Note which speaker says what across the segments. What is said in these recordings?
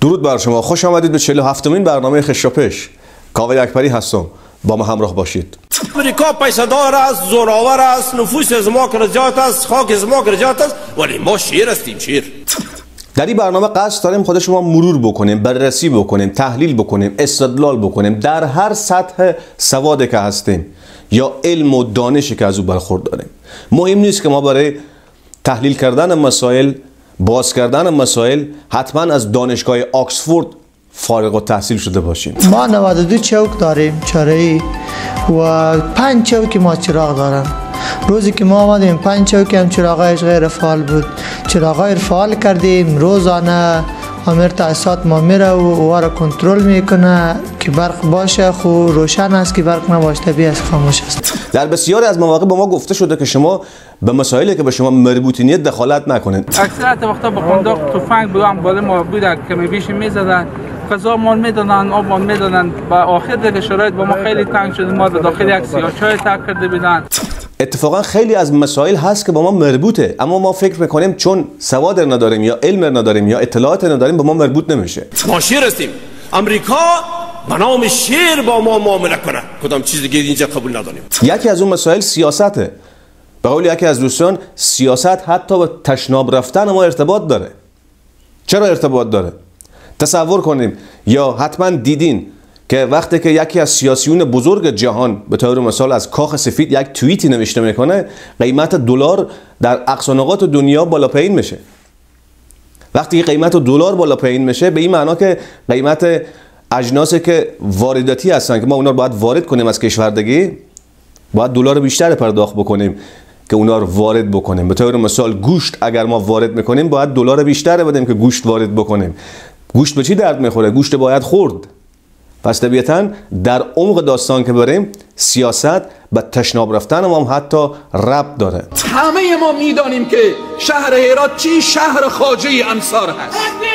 Speaker 1: درود بر شما، خوش آمدید به 47مین برنامه خشاپش. کاوه اکبری هستم، با ما همراه باشید.
Speaker 2: امریکا پیسه‌دار است، زورآور است، نفوس از ما زیاد است، خاک از ما زیاد است، ولی ما شیر هستیم، شیر.
Speaker 1: در این برنامه قصد داریم خود شما مرور بکنیم، بررسی بکنیم، تحلیل بکنیم، استدلال بکنیم در هر سطح سوادی که هستیم یا علم و دانشی که از او برخورداریم. مهم نیست که ما برای تحلیل کردن مسائل، باز کردن مسائل حتما از دانشگاه آکسفورد فارغ التحصیل شده باشیم.
Speaker 3: ما 92 چوک داریم چرایی و 5 چوک ما چراغ دارن. روزی که ما آمدیم 5 چوک هم چراغایش غیر فعال بود. چراغای فعال کردیم، روزانه امیر تاسیسات ما میره و او را کنترل میکنه که برق باشه، خو روشن است، که برق نباشه طبیعی است، خاموش است.
Speaker 1: در بسیاری از مواقع با ما گفته شده که شما به مسائلی که به شما مربوط نیست دخالت نکنید.
Speaker 4: اکثریت وقتا با قنداق تفنگ بودن بالا ما بوده که میبیش میزدن، غذا مال میدادن، آب مال میدادن. و آخر دیگه شرایط با ما خیلی تنگ شد، ما داخل یک سیاهچای تک کرده بودن.
Speaker 1: اتفاقا خیلی از مسائل هست که با ما مربوطه، اما ما فکر میکنیم چون سواد نداریم یا علم نداریم یا اطلاعات نداریم به ما مربوط نمیشه.
Speaker 2: ما شیر هستیم. امریکا به نام شیر با ما معامله کنه، کدام چیز دیگه اینجا قبول نداریم.
Speaker 1: یکی از اون مسائل سیاسته. به قول یکی از دوستان، سیاست حتی به تشناب رفتن ما ارتباط داره. چرا ارتباط داره؟ تصور کنیم یا حتما دیدین که وقتی که یکی از سیاسیون بزرگ جهان به طور مثال از کاخ سفید یک توییتی نوشته میکنه، قیمت دلار در اقصا نقاط دنیا بالا پایین میشه. وقتی قیمت دلار بالا پایین میشه به این معنا که قیمت اجناسی که وارداتی هستن که ما اونا رو باید وارد کنیم از کشور دیگه، باید دلار بیشتر پرداخت بکنیم که اونا رو وارد بکنیم. به طور مثال گوشت اگر ما وارد میکنیم باید دلار بیشتر بدیم که گوشت وارد بکنیم. گوشت به چی درد میخوره؟ گوشت باید خورد. پس طبیعتاً در عمق داستان که بریم، سیاست به تشناب رفتن ما هم حتی ربط داره.
Speaker 5: همه ما میدانیم که شهر هرات چی شهر خواجه انصار هست.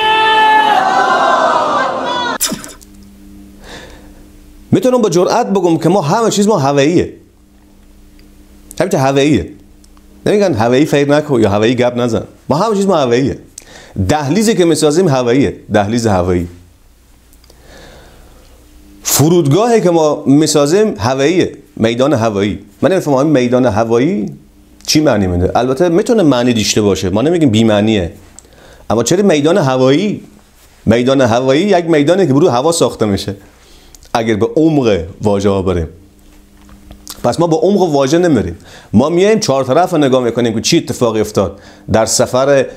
Speaker 1: میتونم با جرئت بگم که ما همه چیز ما هواییه. همین هواییه. نمیگن هوایی فکر نکن یا هوایی گپ نزن. ما همه چیز ما هواییه. دهلیزی که میسازیم هواییه، دهلیز هوایی. فرودگاهی که ما میسازیم هواییه، میدان هوایی. من نمیفهمم میدان هوایی چی معنی میده. البته میتونه معنی داشته باشه، ما نمیگیم بی معنیه، اما چرا میدان هوایی؟ میدان هوایی یک میدانی که برای هوا ساخته میشه اگر به عمق واژه ها بریم. پس ما با عمق واژه نمیریم، ما میایم چهار طرف نگاه میکنیم که چی اتفاقی افتاد در سفر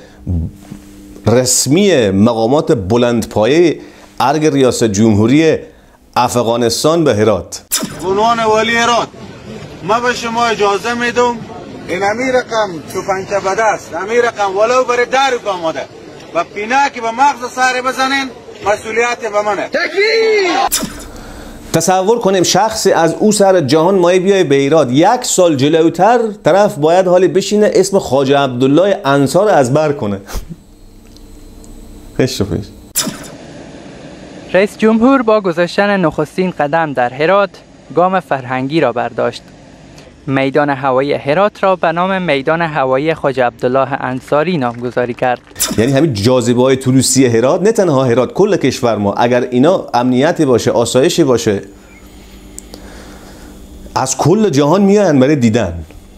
Speaker 1: رسمی مقامات بلندپایه ارگ ریاست جمهوری افغانستان به هرات.
Speaker 6: عنوان والی هرات ما به شما اجازه میدم این امی رقم چوپنچه بده است، امی رقم ولو برای دارو که آماده و پینا که به مغز سر بزنین مسئولیت به منه. تکبیر!
Speaker 1: تصور کنیم شخصی از او سر جهان مایه بیای به ایراد، 1 سال جلوتر طرف باید حالی بشینه اسم خواجه عبدالله انصار از بر کنه. خشوپش.
Speaker 7: رئیس جمهور با گذاشتن نخستین قدم در هرات گام فرهنگی را برداشت. میدان هوایی هرات را به نام میدان هوایی خواجه عبدالله انصاری نامگذاری کرد. یعنی همین جاذبه های توریستی هرات، نه تنها هرات، کل کشور ما، اگر اینا امنیتی باشه، آسایشی باشه، از کل جهان میاین برای دیدن.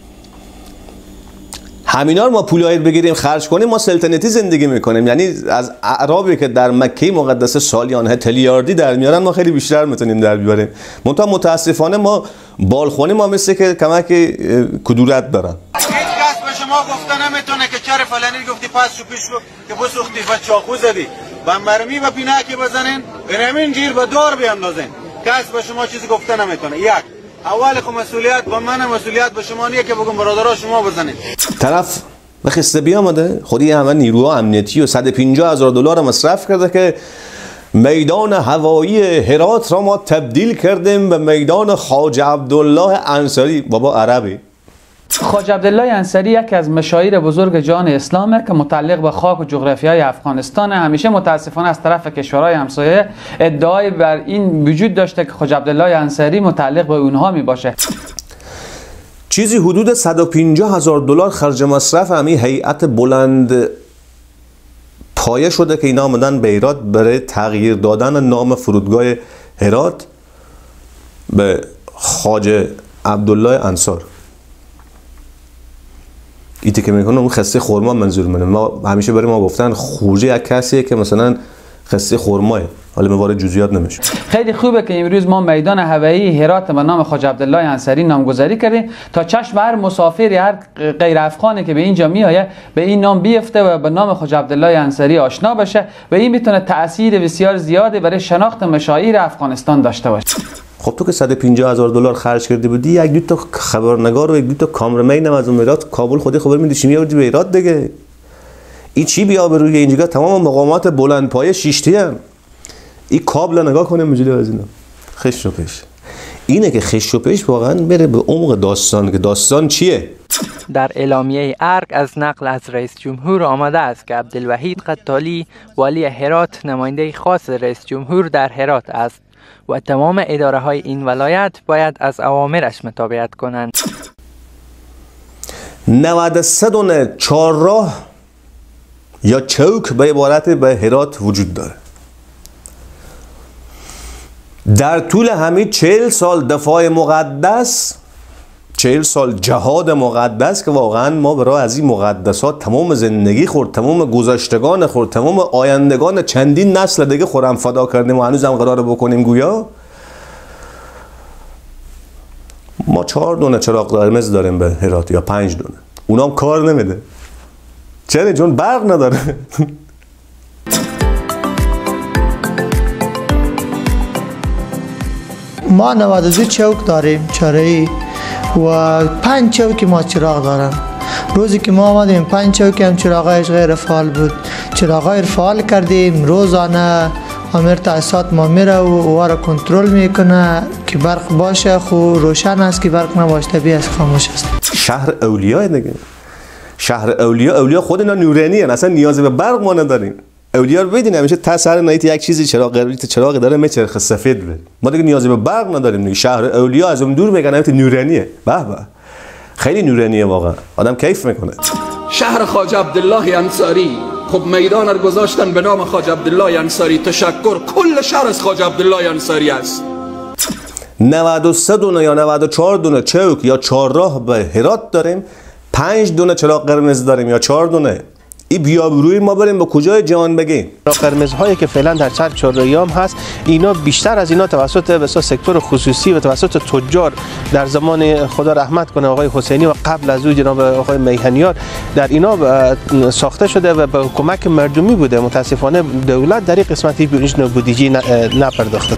Speaker 7: همینا رو ما پول بگیریم خرج کنیم، ما سلطنتی زندگی میکنیم. یعنی از اعرابی که در مکه مقدسه سالیانه تلیاردی در میارن ما خیلی بیشتر میتونیم در بیاریم. منتها متاسفانه ما بالخونی ما مثل که کمک کدورت دارن.
Speaker 6: هیچ کس به شما گفته نمیتونه که چرا فلانی گفتی پس شو پیش رو که بسوختی و چاقو زدی و مرمی و پینکی بزنین برامین جیر به دار بیاندازین. کس به شما چیزی گفته نمیتونه. یک اول خو مسئولیت با من، مسئولیت به شما نیه که بگم برادرها شما بزنید.
Speaker 1: طرف به خسته بیامده، خودی همه نیروها امنیتی و 150,000 دلار مصرف کرده که میدان هوایی هرات را ما تبدیل کردیم به میدان خواجه عبدالله انصاری. بابا عربی.
Speaker 4: خواجه عبدالله انصاری یکی از مشاهیر بزرگ جهان اسلامه که متعلق به خاک و جغرافیای افغانستان. همیشه متاسفانه از طرف کشورهای همسایه ادعای بر این وجود داشته که خواجه عبدالله انصاری متعلق به اونها می باشه.
Speaker 1: چیزی حدود 150,000 دلار خرج مصرف همین هیئت بلند پایه شده که اینا آمدن به هرات برای تغییر دادن نام فرودگاه هرات به خواجه عبدالله انصار. ایتی که میکنه اون خسته خرما منظور منه. ما همیشه برای ما گفتن خوجه یک کسیه که مثلا خسته خرماه. حالا من وارد جزئیات نمیشم.
Speaker 4: خیلی خوبه که امروز ما میدان هوایی هرات به نام خواجه عبدالله انصاری نامگذاری کردیم تا چشم هر مسافری، هر غیر افغانی که به اینجا میآید به این نام بیفته و به نام خواجه عبدالله انصاری آشنا بشه و این میتونه تأثیر بسیار زیادی برای شناخت مشاهیر افغانستان داشته باشه.
Speaker 1: خب تو که 150,000 دلار خرج کرده بودی، یک دو تا خبرنگار و یک دو تا کامرمین از هرات کابل خودی خبر میدی چی میآوردی به هرات دیگه. این چی بیا به روی اینجا تمام مقامات بلندپایه شیشتی ان. این کابل نگاه کنیم مجلی از اینا خش و پیش. اینه که خش و پیش واقعا بره به عمق داستان که داستان چیه.
Speaker 7: در اعلامیه ارگ از نقل از رئیس جمهور آمده است که عبدالوحید قطالی والی هرات نماینده خاص رئیس جمهور در هرات است و تمام اداره های این ولایت باید از اوامرش مطابقت کنند.
Speaker 1: 93 چهارراه یا چوک به عبارت به هرات وجود داره. در طول همین 40 سال دفاع مقدس، 40 سال جهاد مقدس که واقعا ما برای از این مقدسات تمام زندگی خورد، تمام گذشتگان خورد، تمام آیندگان چندین نسل دیگه خورم فدا کردیم و هنوز هم قراره بکنیم گویا. ما 4 دونه چراغ قرمز داریم به هرات یا 5 دونه. اونام کار نمیده. چرا؟ چون برق نداره.
Speaker 3: ما 92 چوک داریم چرایی و 5 چوک ما چراغ دارن. روزی که ما آمدیم 5 چوک هم چراغایش غیر فعال بود. چراغای فعال کردیم، روزانه امیر تاسیسات ما میره و او را کنترل میکنه که برق باشه، خو روشن است، که برق نباشه طبیعی است خاموش است.
Speaker 1: شهر اولیاء دیگه. شهر اولیاء خود اینا نورانی هستن، اصلا نیازی به برق ما نداریم. اولیاء رو بدین همیشه تا سر نایت یک چیزی چراغ داره میچرخه سفید به. ما دیگه نیازی به برق نداریم دیگه. شهر اولیاء از اون دور میگن نایت نورانیه. به به. خیلی نورانیه واقعا. آدم کیف میکنه.
Speaker 5: شهر خواجه عبدالله انصاری، خب میدان رو گذاشتن به نام خواجه عبدالله انصاری. تشکر. کل شهر از خواجه عبدالله انصاری است.
Speaker 1: 93 دونه یا 94 دونه چوک یا چهارراه به هرات داریم. 5 دونه چراغ قرمز داریم یا 4 دونه. این بیابروی ما بریم به کجای جهان بگیم.
Speaker 8: قرمزهایی که فعلا در سر چهارراهیام هست، اینا بیشتر از اینا توسط بسیار سکتور خصوصی و توسط تجار در زمان خدا رحمت کنه آقای حسینی و قبل از او جناب آقای میهنیار در اینا ساخته شده و به کمک مردمی بوده. متاسفانه دولت در این قسمتی بیش بودجه نپرداخته.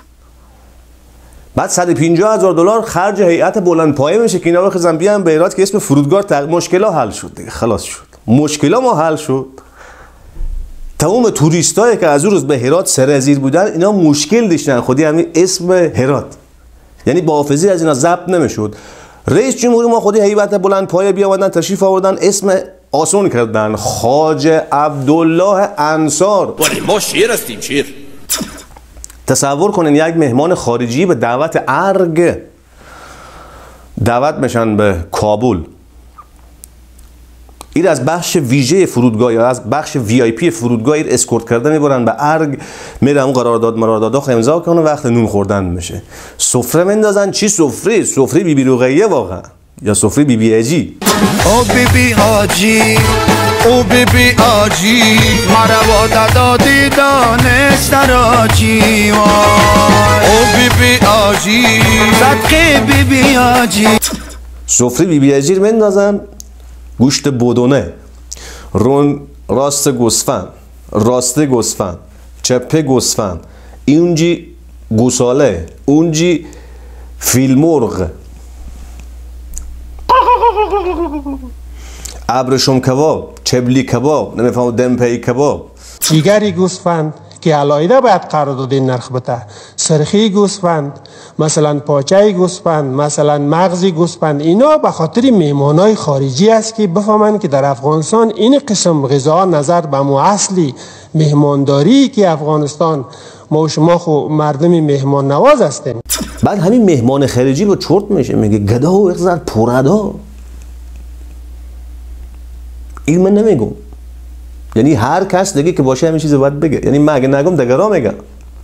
Speaker 1: بعد 150,000 دلار خرج هیئت بلندپایه میشه که اینا بخوام بیان به هرات که اسم فرودگاه مشکل‌ها حل شد دیگه. خلاص شد. مشکل ما حل شد. تمام توریستایی که از اون روز به هرات سرازیر بودن اینا مشکل داشتن خودی همین اسم هرات، یعنی با حافظی از اینا ضبط نمیشد. رئیس جمهوری ما خودی هیئت بلندپایه بیاوردن تشریف آوردن اسم آسون کردن خواجه عبدالله انصار.
Speaker 2: ولی ما شیر هستیم شیر.
Speaker 1: تصور کنین یک مهمان خارجی به دعوت ارگ دعوت میشن به کابل. این از بخش ویژه فرودگاه یا از بخش VIP فرودگاه ایر اسکورت کرده میبرن به ارگ، میره اون قرارداد امضا کنه، وقت نون خوردن میشه. سفره مندازن. چی سفره؟ سفره بیبی رقیه واقعا یا سفره بیبی اجی.
Speaker 9: او بیبی آجی، او بیبی آجی، مرا دادی دانست راجی. او بیبی آجی، صدقه بیبی آجی.
Speaker 1: سفره بیبی اجی رو مندازن. گوشت بودونه، راست گوسفند، راسته گوسفند، چپه گوسفند، اونجی گوساله، اونجی فیلمرغ، ابرشم کباب، چبلی کباب، نمیفهم دمپی کباب،
Speaker 10: جیگری گوسفند که علایده باید قرارداد نرخ بده، سرخی گوسفند، مثلا پاچه گوسفند، مثلا مغزی گوسفند. اینا به خاطر میهمانای خارجی است که بفهمن که در افغانستان این قسم غذا نظر به مو اصلی مهمانداری که افغانستان ما و شما خو مردمی مهمان نواز هستیم.
Speaker 1: بعد همین مهمان خارجی رو چرت میشه، میگه گدا و اخزر پوردا. این من نمیگم، یعنی هر کس دیگه که باشه همین چیزو باید بگه. یعنی من اگه نگم دگرا میگم.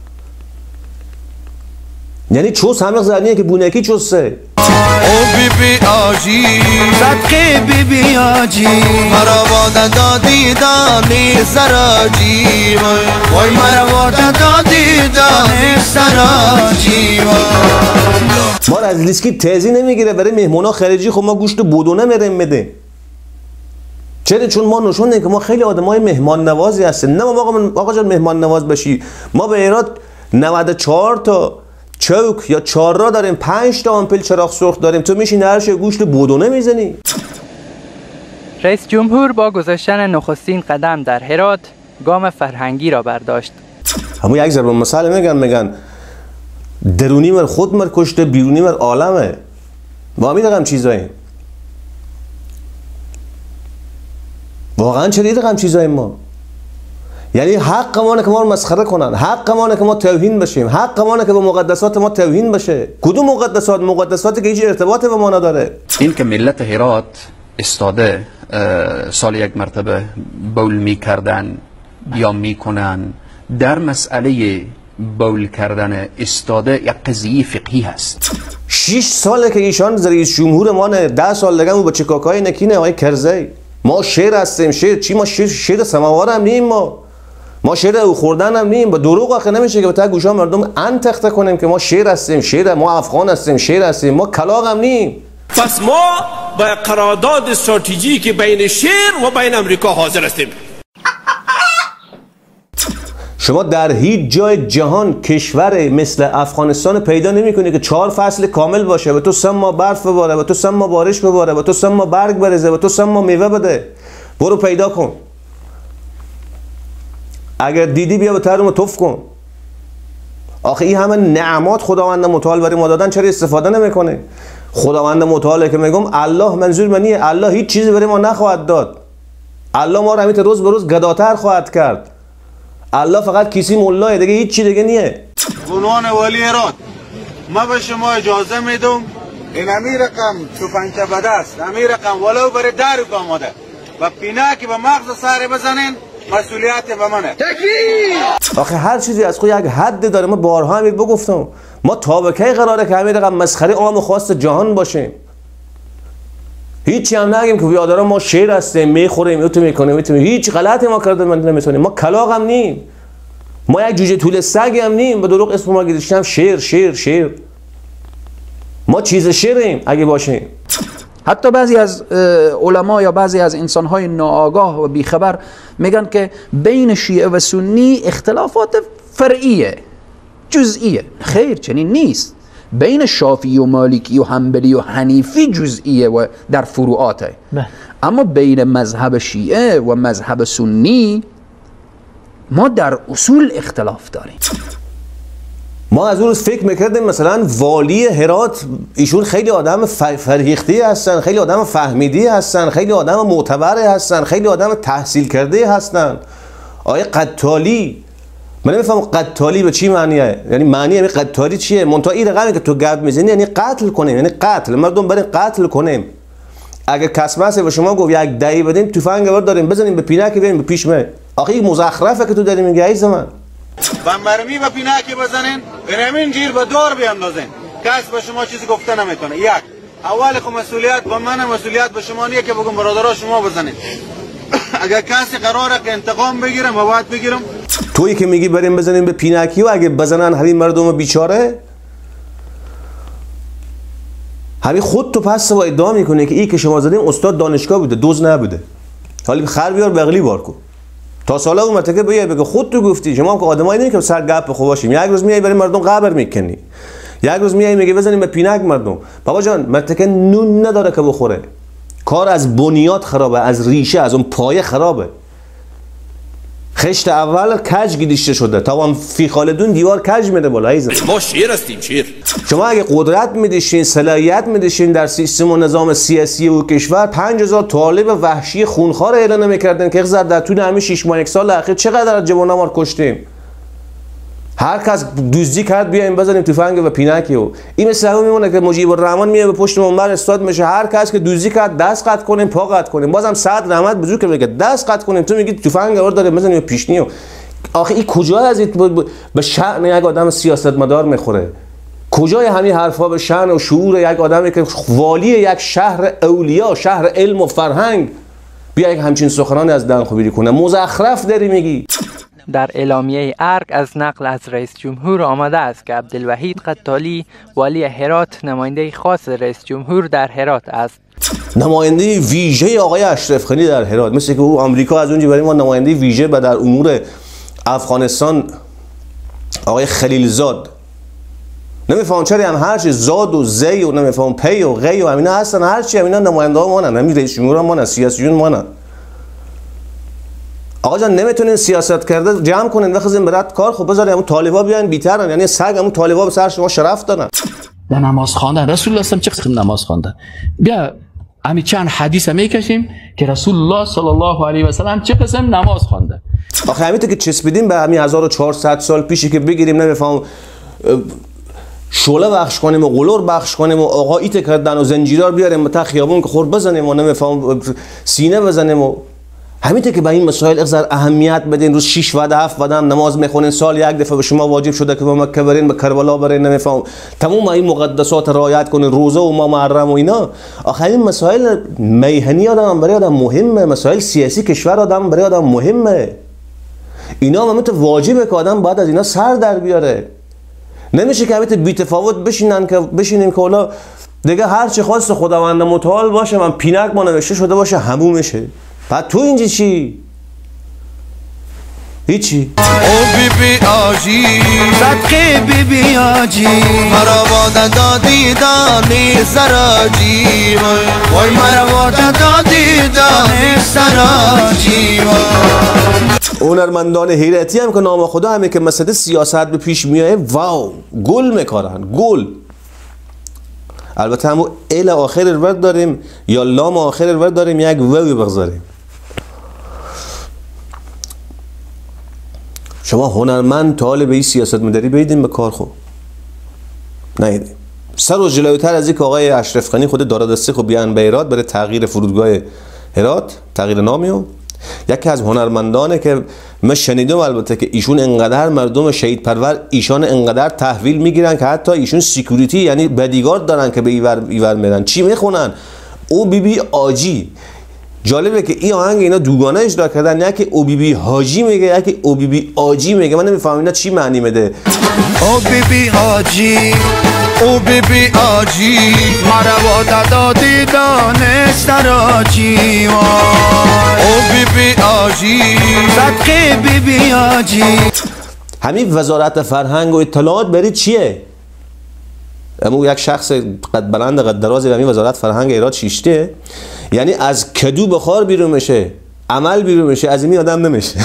Speaker 1: یعنی چوس همه زنیه که بونکی چوسه.
Speaker 9: او بی بی آجی صدقه بی بی آجی مرا واده دادی دانی سراجی وای مرا واده دادی دانی سراجی.
Speaker 1: ما از لیسکی تیزی نمیگیره برای مهمونا خارجی. خب ما گوشت بودونه میریم میده. چرا؟ چون ما نشون دادیم که ما خیلی آدمای مهمان نوازی هستیم. نه آقا جان مهمان نواز باشی. ما به ایراد 94 تا چوک یا چهارراه داریم، 5 تا آمپل چراغ سرخ داریم. تو میشین هرش گوشت بودونه میزنی.
Speaker 7: رئیس جمهور با گذاشتن نخستین قدم در هرات گام فرهنگی را برداشت.
Speaker 1: همون یک ضرب مثال میگن درونی مر خود مر کشته، بیرونی مر عالمه. ما میدونم چیزایی. واقعا چه دیدم چیزای ما. یعنی حق ما که ما رو مسخره کنن، حق ما که ما توهین بشیم، حق ما که به مقدسات ما توهین بشه. کدوم مقدسات؟ مقدساتی که هیچ ارتباطی به ما نداره.
Speaker 5: این که ملت هرات استاده سال یک مرتبه بول میکردن یا میکنن، در مسئله بول کردن استاده یک قضیه فقهی هست.
Speaker 1: 6 ساله که ایشان رئیس جمهور ما نه، 10 سال دیگه با چکاکای نکینه آقای کرزی. ما شیر هستیم. شیر چی؟ ما شیر سماوار هم نیم. ما شیر او خوردن هم نیم. با دروغ آخه نمیشه که به تا گوشا مردم انتخته کنیم که ما شیر هستیم، شیر ما افغان هستیم، شیر هستیم. ما کلاغ هم نیم.
Speaker 2: پس ما با قرارداد استراتژیکی بین شیر و بین امریکا حاضر هستیم.
Speaker 1: شما در هیچ جای جهان کشور مثل افغانستان پیدا نمی‌کنی که 4 فصل کامل باشه، و تو 3 ماه برف بباره، و تو 3 ماه بارش بباره، و تو 3 ماه برگ بریزه، و تو 3 ماه میوه بده. برو پیدا کن. اگر دیدی بیا به ترم توف کن. آخه این همه نعمات خداوند متعال برای ما دادن، چرا استفاده نمیکنه؟ خداوند متعال که میگم الله منظور منیه، الله هیچ چیزی برای ما نخواهد داد. الله ما رو همیت روز به روز گداتر خواهد کرد. الله فقط کسی مولاه، دیگه هیچ چی دیگه نیه.
Speaker 6: عنوان والی هرات ما به شما اجازه میدم این امیر رقم چوپنچه بده است، امیر رقم ولو برای دارو آماده و پینا که به مغز سر بزنین مسئولیت به منه.
Speaker 1: آخه هر چیزی از خود یک حد داره. ما بارها هم بگفتم ما تا به کی قراره که همین رقم مسخره عام خاص جهان باشیم؟ هیچی هم نگیم که بیادارا ما شیر هستیم، میخوریم، ایتو میکنیم، هیچ غلطی ما کرده من نمیتونیم. ما کلاغ هم نیم. ما یک جوجه طول سگ هم نیم. به دروغ اسم ما گذاشتیم شیر. ما چیز شیریم اگه باشیم.
Speaker 11: حتی بعضی از علما یا بعضی از انسانهای ناآگاه و بیخبر میگن که بین شیعه و سنی اختلافات فرعیه، جزئیه. خیر، چنین نیست. بین شافعی و مالکی و حنبلی و حنیفی جزئیه و در فروعاته. اما بین مذهب شیعه و مذهب سنی ما در اصول اختلاف داریم.
Speaker 1: ما از اون روز فکر میکردیم مثلا والی هرات ایشون خیلی آدم فرهیخته هستن، خیلی آدم فهمیدی هستن، خیلی آدم معتبر هستن، خیلی آدم تحصیل کرده هستن. آیه قتالی، من نمیفهمم قتالی به چی معنیه. یعنی معنی همین قتالی چیه؟ منتها این رقمی که تو گرد میزنی یعنی قتل کنیم، یعنی قتل مردم بریم قتل کنیم. اگه کس مسه به شما گفت یک دهی بدیم تفنگ ور داریم بزنیم به پینک بریم به پیش می. آخه این مزخرفه که تو داری میگی ای زمان.
Speaker 6: و مرمی به پینک بزنین، همین گیر به دار بیاندازین. کس به شما چیزی گفته نمیتونه. یک اول خو مسئولیت به من، مسئولیت به شما نیه که بگم برادرها شما بزنین. اگر کسی قراره که انتقام بگیرم و باید بگیرم.
Speaker 1: تویی که میگی بریم بزنیم به پینکی و اگه بزنن همین مردم بیچاره، همین خود تو پس و ادعا میکنه که این که شما زدیم استاد دانشگاه بوده، دوز نبوده. حالا خر بیار بغلی بار کن. تا سالا اون مرتکه بگه خود تو گفتی. شما هم که آدمایی نیست که سر گپ خوب باشیم. یک روز میای برای مردم قبر میکنی، یک روز میای میگه بزنیم به پینک مردم. بابا جان مرتکه نون نداره که بخوره. کار از بنیاد خرابه، از ریشه، از اون پایه خرابه. خشت اول کج گیدیشته شده تا اون فی خالدون دیوار کج میده بالا.
Speaker 2: ما شیر هستیم، شیر.
Speaker 1: شما اگه قدرت میدیشین، صلاحیت میدیشین در سیستم و نظام سیاسی و کشور، 5000 طالب وحشی خونخوار اعلان میکردن که در طول همین 6 ماه 1 سال اخیر چقدر از جوانان ما کشتیم. هر کس دزدی کرد بیایم بزنیم تفنگ و پینکی و این مثل همون میمونه که مجیب الرحمن میاد به پشت منبر استاد میشه، هر کس که دزدی کرد دست قطع کنیم، پا قطع کنیم. بازم سعد رحمت بزرگ که میگه دست قطع کنیم، تو میگی تفنگ آور داره بزنیم پیشنی. آخه این کجا از به شأن یک آدم سیاستمدار میخوره؟ کجای همین حرفا به شأن و شعور یک آدمی که والی یک شهر اولیا، شهر علم و فرهنگ، بیا یک همچین سخنانی از دهن خوبی کنه؟ مزخرف داری میگی.
Speaker 7: در اعلامیه ارگ از نقل از رئیس جمهور آمده است که عبدالوحید قتالی والی هرات نماینده خاص رئیس جمهور در هرات است.
Speaker 1: نماینده ویژه آقای اشرف غنی در هرات، مثل که او آمریکا از اونجا برای ما نماینده ویژه و در امور افغانستان آقای خلیلزاد. نمیفهم چرا هم هرچی زاد و زی و نمیفهم پی و غی و همینا هستن، هرچی همینا نماینده ها مانن، همین رئیس جمهور مانن، سیاسیون مانن. آقا جان نمیتونین سیاست کرده جمع کنین بخوزین برات کار خوب بذارین همون طالبا بیان بی‌ترن، یعنی سگ همون طالبا به سر شما شرف دارن.
Speaker 12: در نماز خواندن رسول الله چه قسم نماز خواندن؟ بیا همین چند حدیث میکشیم که رسول الله صلی الله علیه و سلم چه قسم نماز خوانده.
Speaker 1: آخه همین که چسبیدیم به همین 1400 سال پیشی که بگیریم نمیفهم شعله بخش کنیم و قلور بخش کنیم و آقا ایت کردن و زنجیرار بیاریم تا خیابون که خور بزنیم و نمیفهم سینه بزنیم و همین که به این مسائل اقدر اهمیت بدین. روز 6 و 7 و نماز میخونین، سال یک دفعه به شما واجب شده که به مکه برین، به کربلا برین، نمیفهم تمام این مقدسات رعایت کنین، روزه و ما محرم و اینا. آخه این مسائل میهنی آدم برای آدم مهمه، مسائل سیاسی کشور آدم برای آدم مهمه. اینا هم واجبه که آدم باید از اینا سر در بیاره. نمیشه که البته بی‌تفاوت بشینیم که حالا دیگه هر چی خواست خداوند متعال باشه، من پینک ما نوشته شده باشه همون میشه. بعد تو اینجا چی؟ هیچی.
Speaker 9: او بی بی آجی صدقه بی بی آجی مرا واده دادی دانی سراجی وای مرا واده دادی دانی سراجی.
Speaker 1: هنرمندان حیرتی هم که نام خدا همه که مسئله سیاست به پیش میایه واو گل میکارن گل. البته همون ال آخر الورد داریم یا لام آخر الورد داریم، یک واوی بگذاریم. شما هنرمند طالب این سیاست مداری بیدیم به کار خوب نیدیم. سر و جلویتر از اینکه آقای اشرف غنی خود داره دسته خوب بیان به هرات برای تغییر فرودگاه هرات، تغییر نامیو، یکی از هنرمندانه که من شنیدم البته که ایشون انقدر مردم شهید پرور ایشان انقدر تحویل میگیرن که حتی ایشون سیکوریتی یعنی بدیگارد دارن که به ایور میرن. چی میخونن؟ او بی بی آجی. جالبه که این آهنگ اینا دوگانه اجرا کردن، یکی او بی بی حاجی میگه یکی او بی بی آجی میگه. من نمیفهمم اینا چی معنی میده.
Speaker 9: او بی بی آجی او بی بی آجی مرا واده دادی دانست راجی او بی بی آجی صدقه بی بی آجی.
Speaker 1: همین وزارت فرهنگ و اطلاعات برای چیه؟ اما یک شخص قد بلند قد درازی همین وزارت فرهنگ ایراد شیشته، یعنی از کدو بخار بیرون میشه، عمل بیرون میشه، از این آدم نمیشه.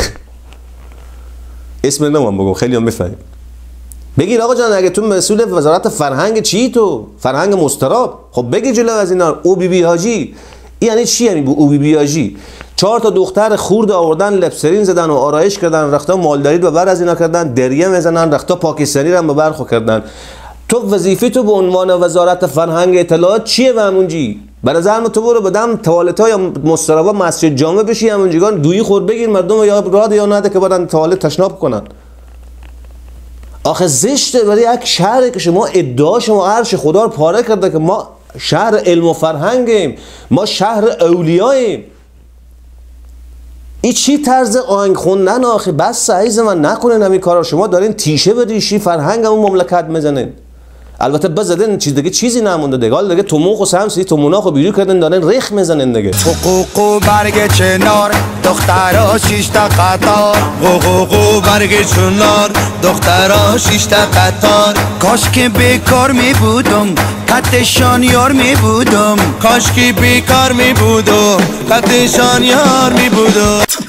Speaker 1: اسم نمام بگم خیلی هم بفهمیم. بگیر آقا جان اگه تو مسئول وزارت فرهنگ چی تو؟ فرهنگ مستراب، خب بگی جلو از اینا. او بی بی حاجی یعنی چی؟ یعنی او بی بی حاجی 4 تا دختر خورد آوردن لبسرین زدن و آرایش کردن، رختا مالداری به بر از اینا کردن، دریه میزنن، رختا پاکستانی رو به برخو کردن. تو وظیفه تو به عنوان وزارت فرهنگ اطلاعات چیه و همونجی؟ برای زرم تو برو بدم توالتا یا مسترابا مسجد جامع بشی همونجیگان دویی خور بگیر مردم یا راد یا نده که برن توالت تشناب کنن. آخه زشته برای یک شهری که شما ادعا شما عرش خدا رو پاره کرده که ما شهر علم و فرهنگیم، ما شهر اولیاییم. این چی طرز آهنگ خوندن آخه؟ بس عزیز من نکنین همین کارا. شما دارین تیشه به ریشی فرهنگ همون مملکت میزنین. البته بزدن چیزی نمونده دیگه. حالا دیگه توموق و سمسی توموناخو بیرو کردن دارن رخ میزنن دیگه.
Speaker 9: حقوق برگ چنار دخترا 6 تا قطار حقوق برگ چنار دخترا 6 تا قطار. کاش که بیکار می بودم قدشان یار می بودم، کاش که بیکار می بودم قدشان یار می بودم.